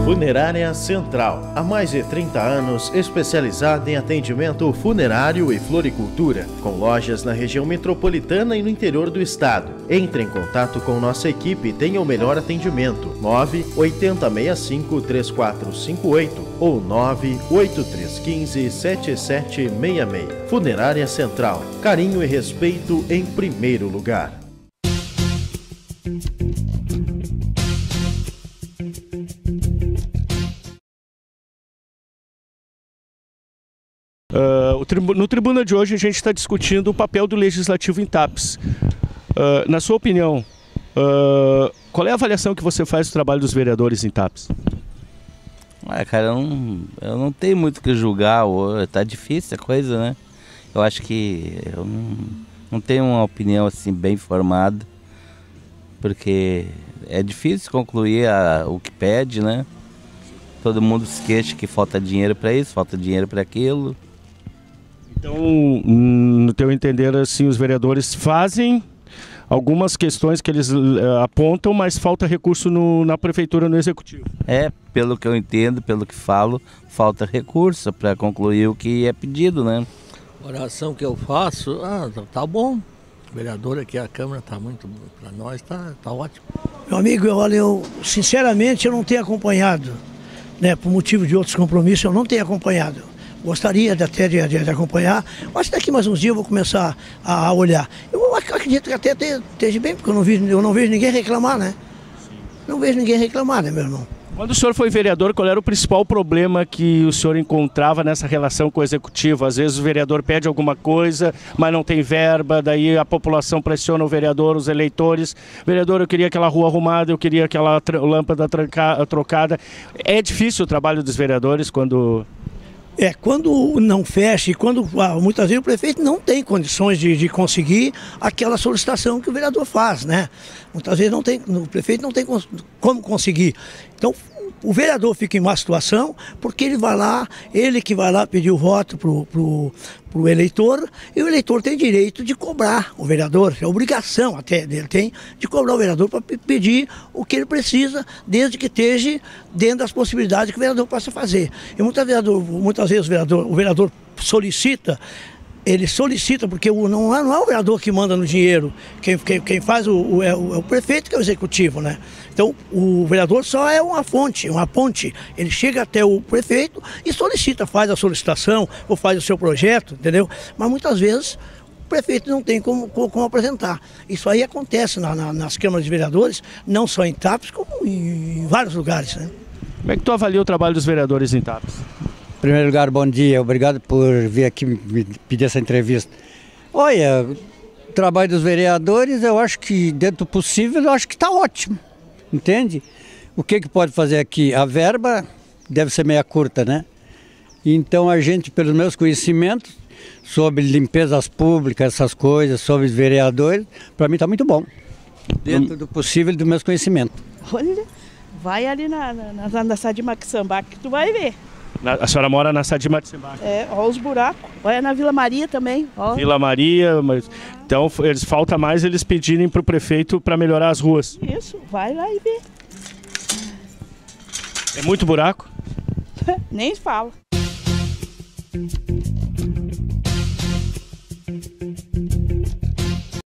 Funerária Central, há mais de 30 anos especializada em atendimento funerário e floricultura, com lojas na região metropolitana e no interior do estado. Entre em contato com nossa equipe e tenha o melhor atendimento. 98065-3458 ou 98315-7766. Funerária Central, carinho e respeito em primeiro lugar. No Tribuna de hoje a gente está discutindo o papel do Legislativo em TAPS. Na sua opinião, qual é a avaliação que você faz do trabalho dos vereadores em TAPS? Cara, eu não tenho muito o que julgar, tá difícil a coisa, né? Eu acho que eu não tenho uma opinião assim bem formada, porque é difícil concluir o que pede, né? Todo mundo se queixa que falta dinheiro para isso, falta dinheiro para aquilo. Então, no teu entender, assim, os vereadores fazem algumas questões que eles apontam, mas falta recurso na prefeitura, no executivo. Pelo que eu entendo, pelo que falo, falta recurso para concluir o que é pedido, né? A oração que eu faço, tá bom. O vereador aqui, a Câmara tá muito, para nós tá ótimo. Meu amigo, eu sinceramente eu não tenho acompanhado, né, por motivo de outros compromissos, eu não tenho acompanhado. Gostaria até de acompanhar, mas daqui mais uns dias eu vou começar a olhar. Eu acredito que até esteja bem, porque eu não vejo ninguém reclamar, né? Não vejo ninguém reclamar, né, meu irmão? Quando o senhor foi vereador, qual era o principal problema que o senhor encontrava nessa relação com o executivo? Às vezes o vereador pede alguma coisa, mas não tem verba, daí a população pressiona o vereador, os eleitores. Vereador, eu queria aquela rua arrumada, eu queria aquela lâmpada trocada. É difícil o trabalho dos vereadores quando... Quando não fecha e quando muitas vezes o prefeito não tem condições de conseguir aquela solicitação que o vereador faz, né? Muitas vezes o prefeito não tem como conseguir. Então o vereador fica em má situação porque ele que vai lá pedir o voto pro eleitor, e o eleitor tem direito de cobrar o vereador, é obrigação até dele tem de cobrar o vereador para pedir o que ele precisa, desde que esteja dentro das possibilidades que o vereador possa fazer. E muitas vezes o vereador solicita. Ele solicita, porque não é o vereador que manda no dinheiro, quem faz é o prefeito, que é o executivo, né? Então o vereador só é uma ponte, ele chega até o prefeito e solicita, faz a solicitação ou faz o seu projeto, entendeu? Mas muitas vezes o prefeito não tem como apresentar. Isso aí acontece nas câmaras de vereadores, não só em TAPS, como em vários lugares, né? Como é que tu avalia o trabalho dos vereadores em TAPS? Em primeiro lugar, bom dia, obrigado por vir aqui me pedir essa entrevista. Olha, o trabalho dos vereadores, eu acho que dentro do possível, eu acho que está ótimo, entende? O que pode fazer aqui? A verba deve ser meia curta, né? Então a gente, pelos meus conhecimentos sobre limpezas públicas, essas coisas, sobre os vereadores, para mim está muito bom, dentro do possível e dos meus conhecimentos. Olha, vai ali na Sadi Maxambac que tu vai ver. A senhora mora na Sadi Maxambac? Olha os buracos. Olha na Vila Maria também. Ó. Vila Maria, mas então falta mais eles pedirem para o prefeito para melhorar as ruas. Isso, vai lá e vê. É muito buraco? Nem fala.